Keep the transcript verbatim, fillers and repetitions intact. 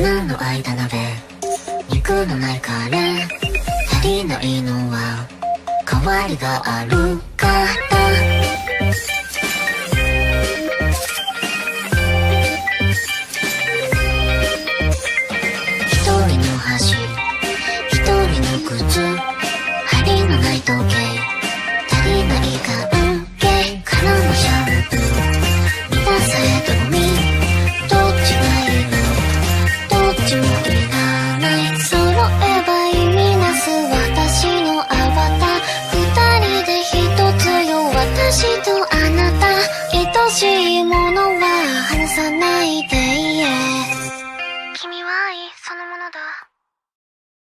花の間鍋、肉のないカレー、足りないのは代わりがあるから。一人の箸、一人の靴、針のない時計、足りないか